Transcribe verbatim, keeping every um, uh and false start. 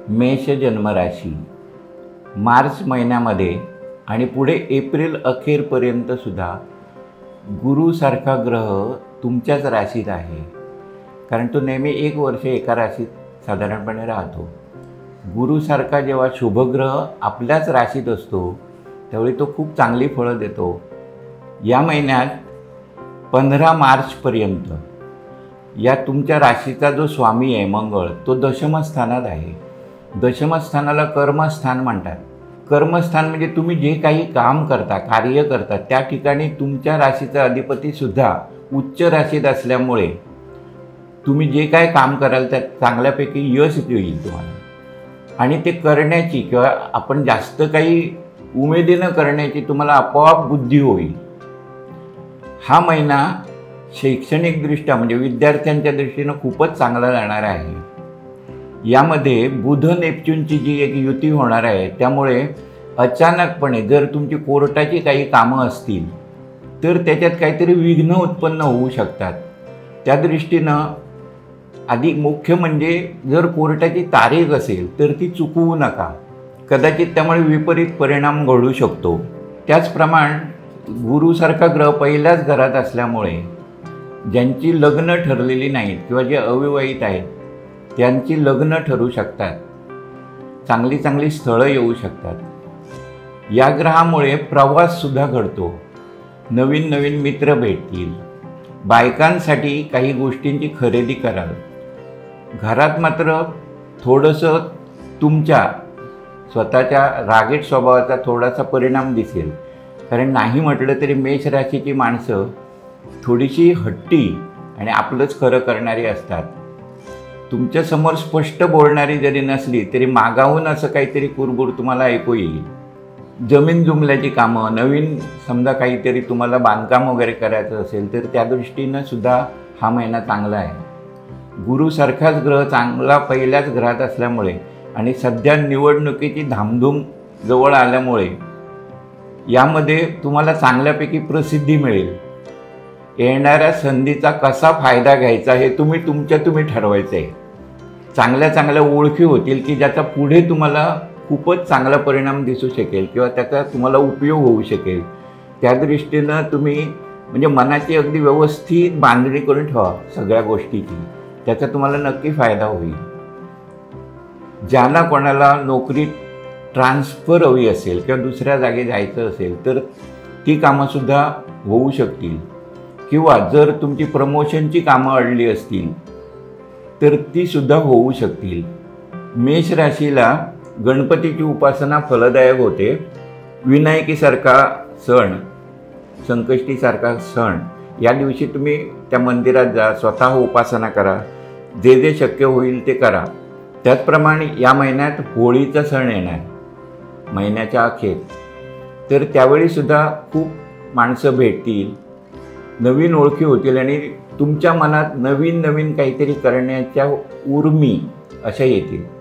मेष जन्मराशी मार्च महिन्यामध्ये आणि पुढे एप्रिल अखेरपर्यंत सुद्धा गुरुसारखा ग्रह तुमच्याच राशीत आहे. कारण तो नेहमी एक वर्ष एका राशीत साधारणपणे राहतो. गुरुसारखा जेव्हा शुभग्रह आपल्याच राशीत असतो त्यावेळी तो खूप चांगली फळं देतो. या महिन्यात पंधरा मार्चपर्यंत या तुमच्या राशीचा जो स्वामी आहे मंगळ तो दशमस्थानात आहे. दशमस्थानाला कर्मस्थान म्हणतात. कर्मस्थान म्हणजे तुम्ही जे काही काम करता कार्य करता त्या ठिकाणी तुमच्या राशीचा अधिपतीसुद्धा उच्च राशीत असल्यामुळे तुम्ही जे काय काम कराल त्यात चांगल्यापैकी यश येईल तुम्हाला. आणि ते करण्याची किंवा आपण जास्त काही उमेदीनं करण्याची तुम्हाला आपोआप बुद्धी होईल. हा महिना शैक्षणिकदृष्ट्या म्हणजे विद्यार्थ्यांच्या दृष्टीनं खूपच चांगला जाणार आहे. यामध्ये बुध नेपच्यूनची जी एक युती होणार आहे त्यामुळे अचानकपणे जर तुमची कोर्टाची काही कामं असतील तर त्याच्यात काहीतरी विघ्न उत्पन्न होऊ शकतात. त्या दृष्टीनं आधी मुख्य म्हणजे जर कोर्टाची तारीख असेल तर ती चुकवू नका. कदाचित त्यामुळे विपरीत परिणाम घडू शकतो. त्याचप्रमाणे गुरुसारखा ग्रह पहिल्याच घरात असल्यामुळे ज्यांची लग्न ठरलेली नाहीत किंवा जे अविवाहित आहेत त्यांची लग्न ठरू शकतात. चांगली चांगली स्थळं येऊ शकतात. या ग्रहामुळे प्रवाससुद्धा घडतो. नवीन नवीन मित्र भेटतील. बायकांसाठी काही गोष्टींची खरेदी कराल. घरात मात्र थोडंसं तुमच्या स्वतःच्या रागीट स्वभावाचा थोडासा परिणाम दिसेल. कारण नाही म्हटलं तरी मेष राशीची माणसं थोडीशी हट्टी आणि आपलंच खरं करणारी असतात. तुमच्यासमोर स्पष्ट बोलणारी जरी नसली तरी मागाहून असं काहीतरी कुरबुर तुम्हाला ऐकू येईल. जमीन जुमल्याची कामं नवीन समजा काहीतरी तुम्हाला बांधकाम वगैरे करायचं असेल तर त्या दृष्टीनं सुद्धा हा महिना चांगला आहे. गुरुसारखाच ग्रह चांगला पहिल्याच घरात असल्यामुळे आणि सध्या निवडणुकीची धामधूम जवळ आल्यामुळे यामध्ये तुम्हाला चांगल्यापैकी प्रसिद्धी मिळेल. येणाऱ्या संधीचा कसा फायदा घ्यायचा हे तुम्ही तुमच्या तुम्ही ठरवायचं आहे. चांगल्या चांगल्या ओळखी होतील की ज्याचा पुढे तुम्हाला खूपच चांगला परिणाम दिसू शकेल किंवा त्याचा तुम्हाला उपयोग होऊ शकेल. त्या दृष्टीनं तुम्ही म्हणजे मनाची अगदी व्यवस्थित बांधणी करून ठेवा सगळ्या गोष्टीची. त्याचा तुम्हाला नक्की फायदा होईल. ज्यांना कोणाला नोकरी ट्रान्सफर हवी असेल किंवा दुसऱ्या जागी जायचं असेल तर ती कामंसुद्धा होऊ शकतील. किंवा जर तुमची प्रमोशनची कामं अडली असतील तर तीसुद्धा होऊ शकतील. मेष राशीला गणपतीची उपासना फलदायक होते. विनायकीसारखा सण संकष्टीसारखा सण या दिवशी तुम्ही त्या मंदिरात जा, स्वतः उपासना करा. जे जे शक्य होईल ते करा. त्याचप्रमाणे या महिन्यात होळीचा सण येणार महिन्याच्या अखेर. तर त्यावेळीसुद्धा खूप माणसं भेटतील. नवीन ओळखी होतील आणि तुमच्या मनात नवीन नवीन काहीतरी करण्याच्या उर्मी अशा येतील.